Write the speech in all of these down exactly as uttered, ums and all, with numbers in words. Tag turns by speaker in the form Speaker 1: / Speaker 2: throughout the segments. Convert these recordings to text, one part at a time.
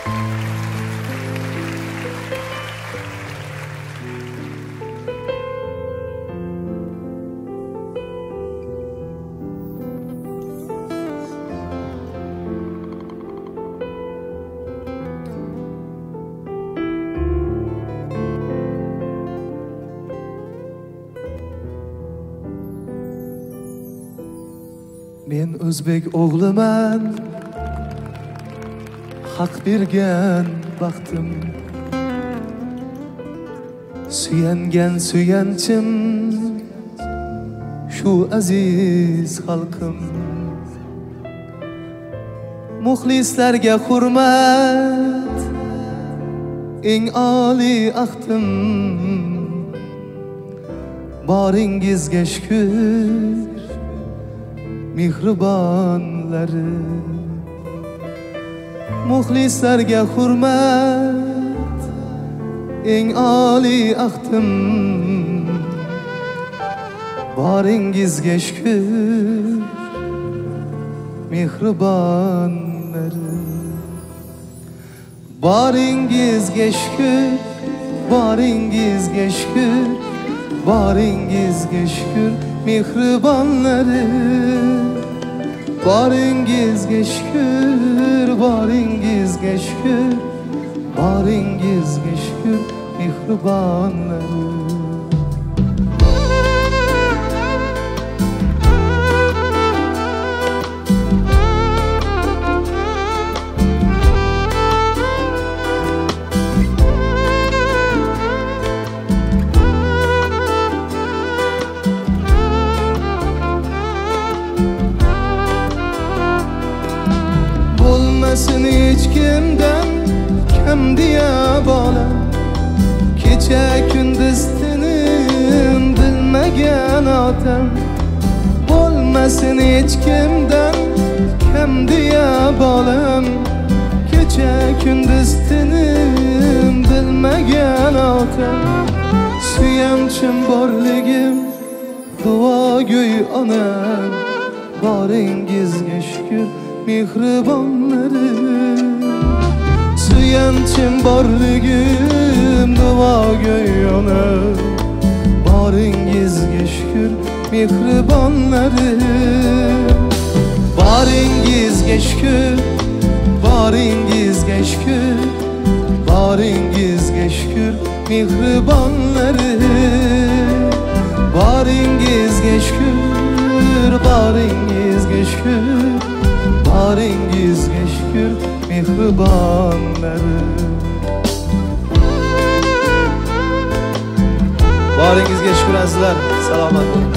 Speaker 1: Men o'zbek o'g'liman, haq bergan baxtim, suyangan suyanchim, shu aziz xalqim. Muxlislarga hurmat, eng oliy ahdim, boringizga shukr, mehribonlari. Muxlislarga hurmat, eng oliy ahdim, boringizga shukr, mehribonlari. Boringizga shukr, boringizga shukr, boringizga shukr, mehribonlari. Boringizga shukr, boringizga shukr, boringizga shukr, mehribonlari. Bo'lmasin hech kimdan kam diye bolam, kecha kunduz tinim bilmagan otam. Bo'lmasin hech kimdan kam diye bolam, kecha kunduz tinim bilmagan otam. Suyanchim borligim, duogo'y onam, boringizga shukr, mehribonlari. Suyanchim borligim, duogo'y onam, boringizga shukr, mehribonlari. Boringizga shukr, boringizga shukr, boringizga shukr, mehribonlari. Boringizga shukr, boringizga shukr, boringizga shukr, mehribonlari. Boringizga shukr azizlar, salomat bo'ling.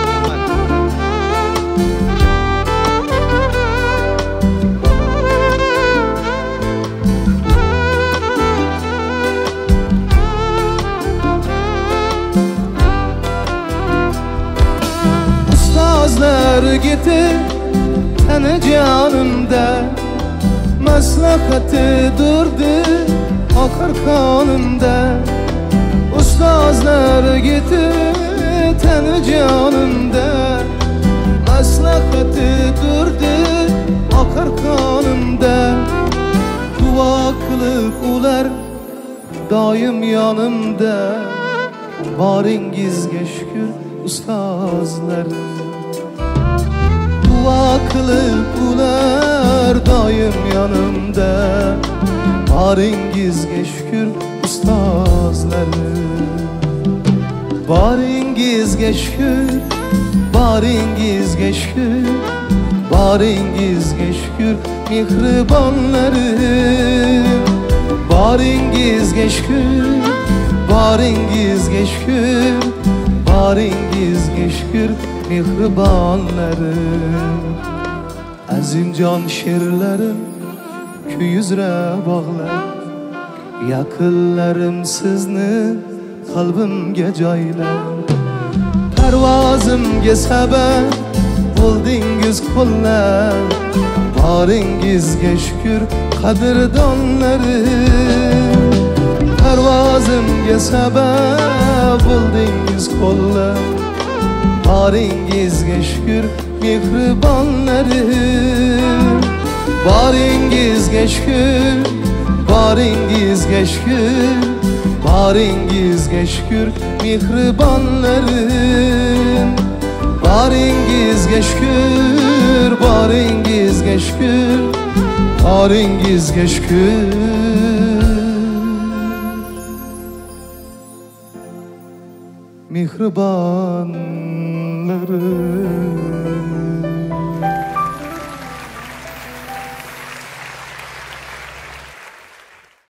Speaker 1: Ustozlar geti tana canımda, maslahati durdi oxir qonimda. Ustozlar geti tana canımda, maslahati durdi oxir qonimda. Duo qilib ular doim yonimda. Boringizga shukr ustozlar, duo qilib ular doim yonimda. Boringizga shukr ustozlar. Boringizga shukr, boringizga shukr, boringizga shukr, mehribonlari. Boringizga shukr, boringizga shukr, boringizga shukr, mehribonlari. Azimjon she'rlarim kuyuzra bog'lar, yaqinlarim sizni qalbimga joylab. Parvozimga sabab bo'ldingiz qo'llab. Boringizga shukr qadrdonlari. Parvozimga sabab bo'ldingiz qo'llab. Boringizga shukr, mehribonlari. Boringizga shukr, Baringizga shukr, baringizga shukr mehribonlarim. Baringizga shukr, baringizga shukr, baringizga shukr. Mehribonlarim.